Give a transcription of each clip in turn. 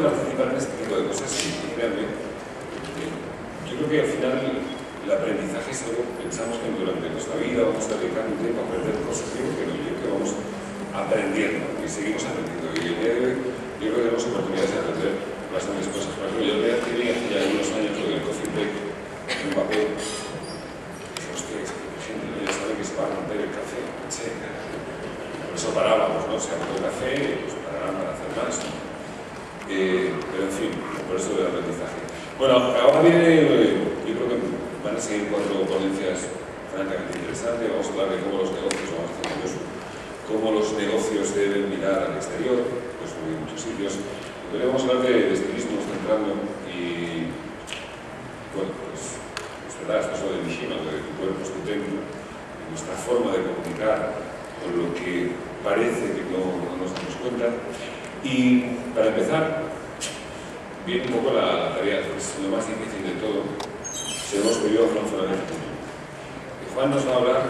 participar en este tipo de cosas y créanme, yo creo que al final el aprendizaje es algo, pensamos que durante nuestra vida vamos a dedicar un tiempo a aprender cosas, yo creo que no, yo creo que vamos aprendiendo y seguimos aprendiendo. Y el día de hoy yo creo que tenemos oportunidades de aprender bastantes cosas. Por ejemplo, yo el día que vi hace ya unos años lo del coffee break en un papel, dije, hostia, es que la gente no ya sabe que se va a romper el café. Sí. Por eso parábamos, ¿no? Se acabó el café, pues pararán para hacer más, ¿no? Pero en fin, por eso del aprendizaje. Bueno, ahora viene, yo creo que van a seguir 4 ponencias francamente interesantes. Vamos a hablar de cómo los negocios, vamos a hacer cómo los negocios deben mirar al exterior, pues en muchos sitios. Entonces vamos a hablar de estilismo centrando y, bueno, pues es verdad, esto es lo de Mishima, lo de tu cuerpo es tu templo, y nuestra forma de comunicar con lo que parece que no nos damos cuenta. Y para empezar, viene un poco la tarea, es lo más difícil de todo. Si hemos pedido a Juan Fernández, y Juan nos va a hablar,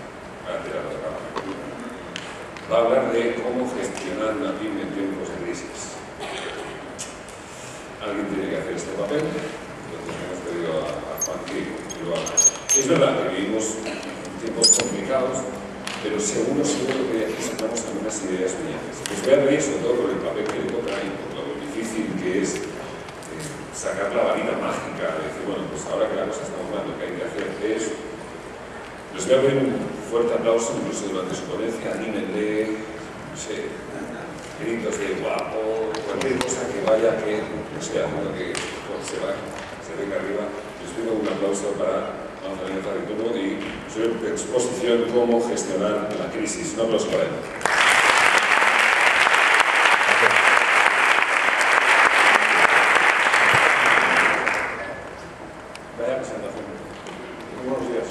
va a hablar de cómo gestionar una pyme en tiempos de crisis. Alguien tiene que hacer este papel, entonces hemos pedido a Juan que lo haga. Es verdad que vivimos tiempos complicados, pero seguro que aquí sacamos algunas ideas brillantes. Les voy a pedir, sobre todo por el papel que le toca y por lo difícil que es sacar la varita mágica, de decir, bueno, pues ahora que la cosa está mal, lo que hay que hacer es... Les voy a pedir un fuerte aplauso, incluso durante su ponencia, anímenle, no sé, gritos de guapo, cualquier cosa que vaya, que no sea, haciendo que se venga arriba. Les pido un aplauso para Manzanilla Tarituno y su exposición cómo gestionar la crisis. Un aplauso para él. Vaya presentación. Muy buenos días.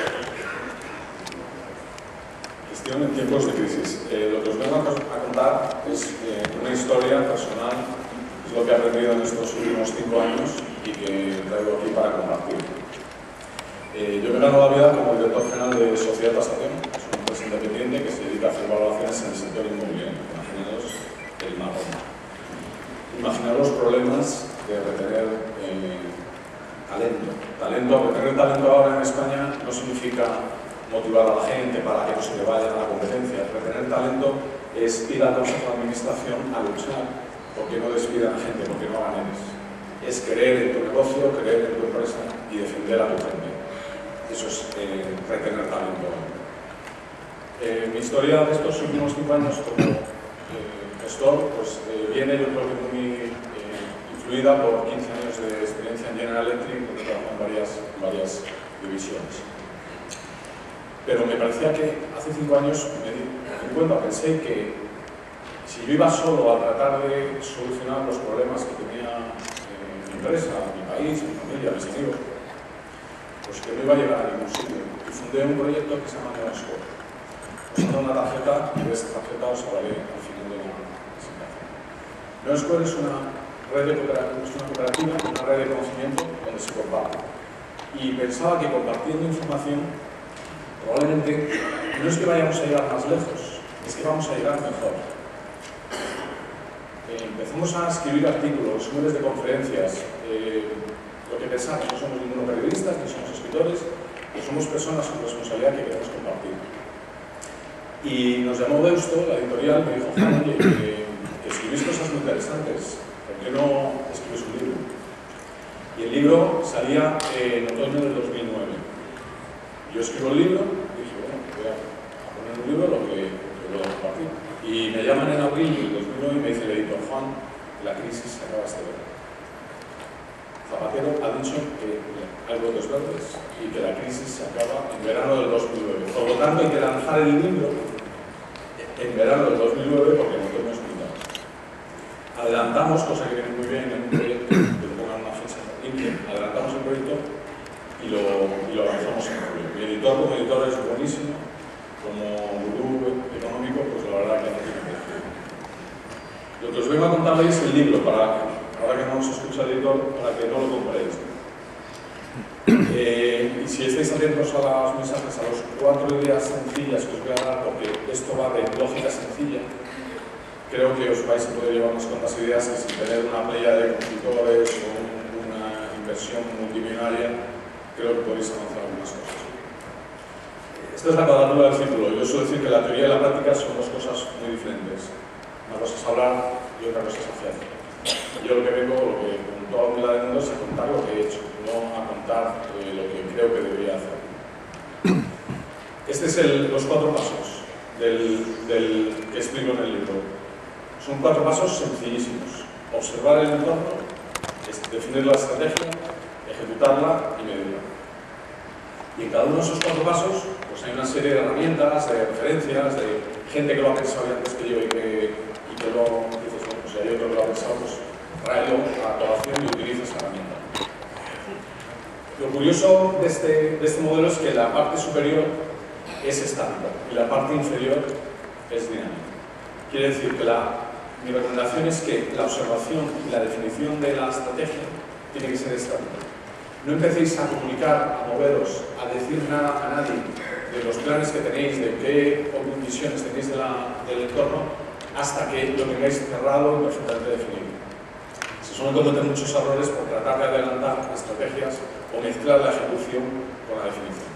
Gestión en tiempos de crisis. Lo que os vengo a contar es una historia personal, es lo que he aprendido en estos últimos 5 años y que traigo aquí para compartir. Yo me gano la vida como director general de Sociedad Tasación, es una empresa independiente que se dedica a hacer valoraciones en el sector inmobiliario. Imaginaros el marrón. Imaginaros los problemas de retener talento. Retener talento ahora en España no significa motivar a la gente para que no se le vaya a la competencia. Retener talento es ir al Consejo de Administración a luchar porque no despidan a gente, porque no hagan ERES. Es creer en tu negocio, creer en tu empresa y defender a tu gente. Eso es retener talento. Mi historia de estos últimos 5 años como gestor pues, viene, yo creo que muy influida por 15 años de experiencia en General Electric, donde he trabajado en varias divisiones. Pero me parecía que hace 5 años me di cuenta, pensé que si yo iba solo a tratar de solucionar los problemas que tenía mi empresa, mi país, mi familia, mis amigos, pues que no iba a llegar a ningún sitio. Y fundé un proyecto que se llama Neoscore. Os daré una tarjeta y de esta tarjeta os hablaré al final de la presentación. Neoscore es una cooperativa, una red de conocimiento donde se comparte. Y pensaba que compartiendo información, probablemente no es que vayamos a llegar más lejos, es que vamos a llegar mejor. Empezamos a escribir artículos, miles de conferencias. Lo que pensamos, no somos ninguno periodistas, ni somos escritores, pero somos personas con responsabilidad que queremos compartir. Y nos llamó Deusto, la editorial, me dijo, Juan, que escribís cosas muy interesantes, ¿por qué no escribís un libro? Y el libro salía en otoño del 2009. Yo escribo el libro y dije, bueno, voy a poner un libro lo que voy a compartir. Y me llaman en abril del 2009 y me dice el editor, Juan, la crisis se acaba este verano. Zapatero ha dicho que hay brotes verdes y que la crisis se acaba en verano del 2009. Por lo tanto, hay que lanzar el libro en verano del 2009 porque en otoño es muy tarde. Adelantamos, cosa que viene muy bien en un proyecto, que le pongan una fecha limpia, adelantamos el proyecto y lo lanzamos en julio. Mi editor como editor es buenísimo, como gurú económico, pues la verdad que no tiene precio. Lo que os vengo a contar hoy es el libro, ahora que no os escucha el editor, para que no lo compréis. Y si estáis atentos a los mensajes, a las 4 ideas sencillas que os voy a dar, porque esto va de lógica sencilla, creo que os vais a poder llevar unas cuantas ideas que sin tener una playa de consultores o una inversión multimillonaria, creo que podéis avanzar algunas cosas. Esta es la cuadratura del círculo. Yo suelo decir que la teoría y la práctica son dos cosas muy diferentes. Una cosa es hablar y otra cosa es hacer. Yo lo que vengo, con toda la humildad del mundo, es a contar lo que he hecho, no a contar lo que creo que debería hacer. Este es los 4 pasos del que explico en el libro. Son 4 pasos sencillísimos. Observar el entorno, definir la estrategia, ejecutarla y medirla. Y en cada uno de esos 4 pasos pues hay una serie de herramientas, de referencias, de gente que lo ha pensado ya antes que yo y que luego dices, bueno, pues si hay otro que lo ha pensado, pues tráelo a colación y utiliza esa herramienta. Lo curioso de este modelo es que la parte superior es estática y la parte inferior es dinámica. Quiere decir que mi recomendación es que la observación y la definición de la estrategia tiene que ser estática. No empecéis a comunicar, a moveros, a decir nada a nadie de los planes que tenéis, de qué visiones tenéis del entorno, hasta que lo tengáis cerrado y perfectamente definido. Se suelen cometer muchos errores por tratar de adelantar estrategias o mezclar la ejecución con la definición.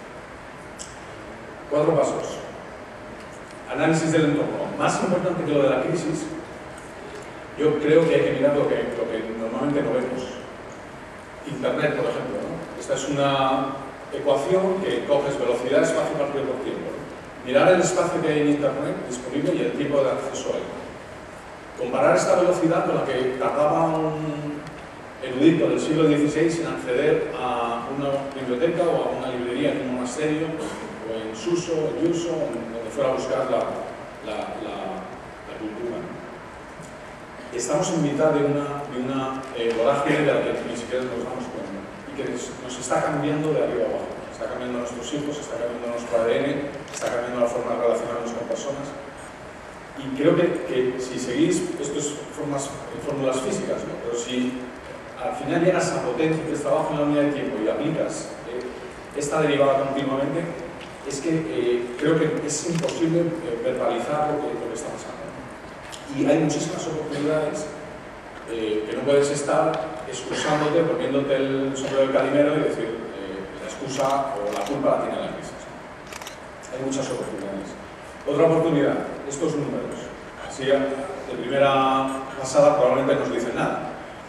4 pasos. Análisis del entorno. Más importante que lo de la crisis, yo creo que hay que mirar lo que normalmente no vemos. Internet, por ejemplo, ¿no? Esta es una ecuación que coges velocidad, espacio partido por tiempo, ¿no? Mirar el espacio que hay en Internet disponible y el tiempo de acceso a él. Comparar esta velocidad con la que tardaba un erudito del siglo XVI en acceder a una biblioteca o a una librería en un monasterio, o en Suso, en Yuso, donde fuera a buscar la cultura. Estamos en mitad de una vorágine de la que ni siquiera nos damos cuenta y que nos está cambiando de arriba abajo. Está cambiando a nuestros hijos, está cambiando nuestro ADN, está cambiando la forma de relacionarnos con personas. Y creo que si seguís, esto es fórmulas físicas, ¿no? Pero si al final llegas a potencia que trabajo en la unidad de tiempo y aplicas esta derivada continuamente, es que creo que es imposible verbalizar lo que está pasando. Y hay muchísimas oportunidades que no puedes estar excusándote, poniéndote el sombrero del calimero y decir la excusa o la culpa la tiene la crisis. Hay muchas oportunidades. Otra oportunidad, estos números. Así de primera pasada probablemente no nos dicen nada.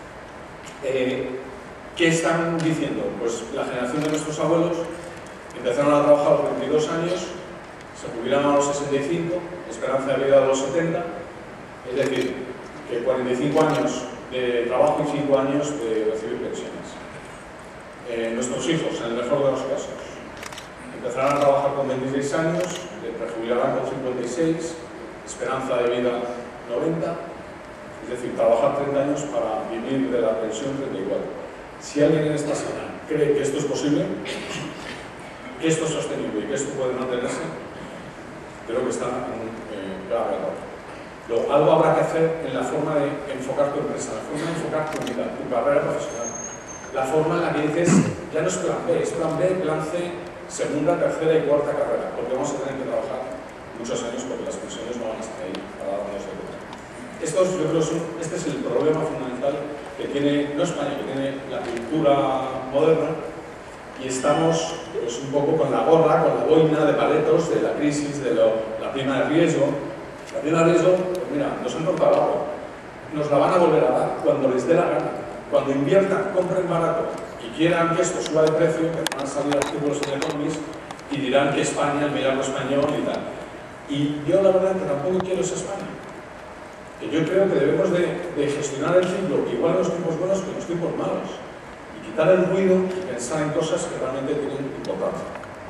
¿Qué están diciendo? Pues la generación de nuestros abuelos empezaron a trabajar a los 22 años, se jubilaron a los 65, esperanza de vida a los 70, es decir, que 45 años de trabajo y 5 años de recibir pensiones. Nuestros hijos, en el mejor de los casos, empezarán a trabajar con 26 años, prejubilarán con 56, esperanza de vida 90, es decir, trabajar 30 años para vivir de la pensión 34. Si alguien en esta sala cree que esto es posible, que esto es sostenible y que esto puede mantenerse, creo que está en un grave error. Algo habrá que hacer en la forma de enfocar tu empresa, la forma de enfocar tu vida, tu carrera profesional. La forma en la que dices, ya no es plan B, es plan B, plan C, segunda, tercera y cuarta carrera, porque vamos a tener que trabajar muchos años porque las pensiones no van a estar ahí para darnos de cuenta. Este es el problema fundamental que tiene, no España, que tiene la cultura moderna, y estamos pues, un poco con la gorra, con la boina de paletos de la crisis, de la prima de riesgo. La prima de riesgo, pues mira, nos han cortado agua, nos la van a volver a dar cuando les dé la gana. Cuando inviertan, compren barato y quieran que esto suba de precio, que van a salir artículos en Economist y dirán que España, el milagro español y tal. Y yo la verdad que tampoco quiero esa España. Que yo creo que debemos de gestionar el ciclo, igual en los tiempos buenos que en los tiempos malos. Y quitar el ruido y pensar en cosas que realmente tienen importancia.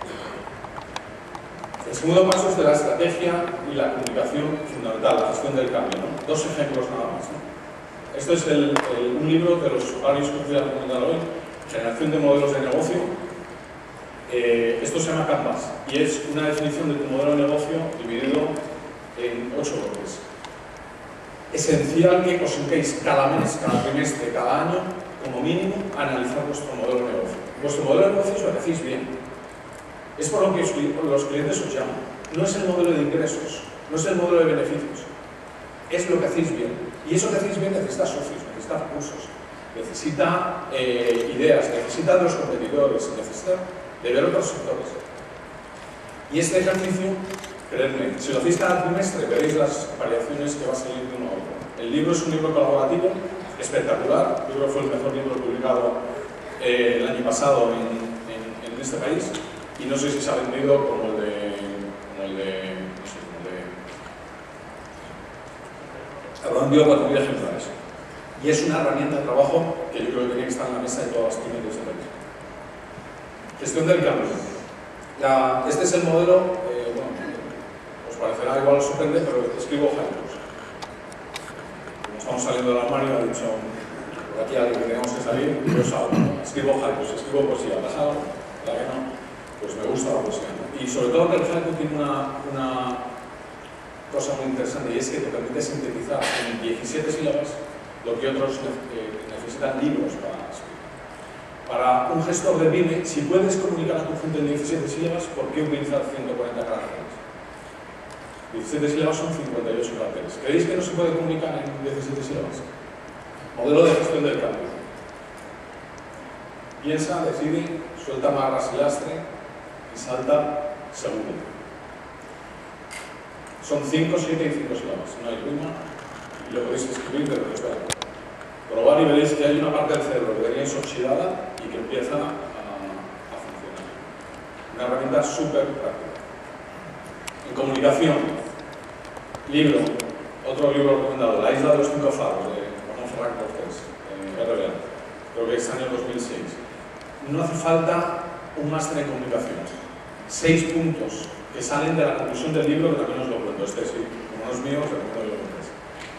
El segundo paso es de la estrategia y la comunicación fundamental, la gestión del cambio, ¿no? 2 ejemplos nada más, ¿no? Esto es un libro de los varios que os voy a recomendar hoy, Generación de modelos de negocio. Esto se llama Canvas y es una definición de tu modelo de negocio dividido en 8 bloques. Esencial que os sentéis cada mes, cada trimestre, cada año, como mínimo, a analizar vuestro modelo de negocio. Vuestro modelo de negocio os lo hacéis bien. Es por lo que los clientes os llaman. No es el modelo de ingresos, no es el modelo de beneficios. es lo que hacéis bien. Y eso que hacéis bien necesita socios, necesita recursos, necesita ideas, necesita de los competidores, necesita de ver otros sectores. Y este ejercicio, creedme, si lo hacéis cada trimestre, veréis las variaciones que va a salir de uno a otro. El libro es un libro colaborativo, espectacular. Yo creo que fue el mejor libro publicado el año pasado en este país. Y no sé si se ha vendido como el de vendió 4.000 ejemplares. Y es una herramienta de trabajo que yo creo que tiene que estar en la mesa de todas las pymes de este país. Gestión del cambio. Este es el modelo, bueno, os parecerá igual, os sorprende, pero escribo haikus. Como estamos saliendo del armario, ha dicho, por aquí algo que tenemos que salir, yo salgo. Escribo haikus, escribo poesía. ¿Pasa algo? La que no, pues me gusta la poesía. Y sobre todo que el haiku tiene una cosa muy interesante, y es que te permite sintetizar en 17 sílabas lo que otros necesitan libros para escribir. Para un gestor de pyme, si puedes comunicar a tu gente en 17 sílabas, ¿por qué utilizar 140 caracteres? 17 sílabas son 58 caracteres. ¿Creéis que no se puede comunicar en 17 sílabas? Modelo de gestión del cambio. Piensa, decide, suelta amarras y lastre y salta seguro. Son 5, 7 y 5 sílabas, no hay rima, y lo podéis escribir de lo que os da. Probar y veréis que hay una parte del cerebro que tenéis oxidada y que empieza a funcionar. Una herramienta súper práctica. En comunicación, libro, otro libro recomendado, La isla de los 5 faros, de Ramón Ferran Cortés, RBA, creo que es año 2006. No hace falta un máster en comunicación. 6 puntos que salen de la conclusión del libro, que también os lo cuento. Este sí, como no es mío, os recomiendo que lo contéis.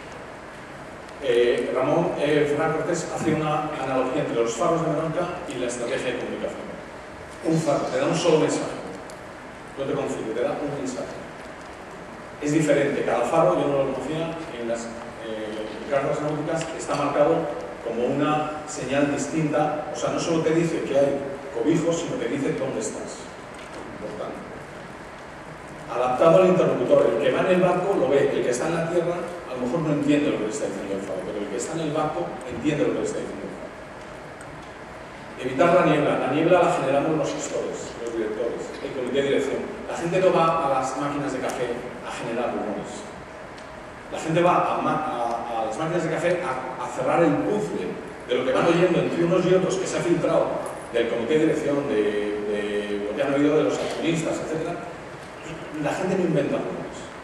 Ramón Ferran Cortés hace una analogía entre los faros de Menorca y la estrategia de comunicación. Un faro, te da un solo mensaje. No te confunde, te da un mensaje. Es diferente, cada faro, yo no lo conocía, en las cartas náuticas está marcado como una señal distinta. O sea, no solo te dice que hay cobijos, sino te dice dónde estás. Importante. Adaptado al interlocutor, el que va en el barco lo ve, el que está en la tierra a lo mejor no entiende lo que le está diciendo el faro, pero el que está en el barco entiende lo que le está diciendo el faro. Evitar la niebla la generamos los gestores, los directores, el comité de dirección. La gente no va a las máquinas de café a generar rumores. La gente va a las máquinas de café a cerrar el puzzle de lo que van oyendo entre unos y otros que se ha filtrado del comité de dirección, de lo que han oído de los accionistas, etc. La gente no inventa rumores.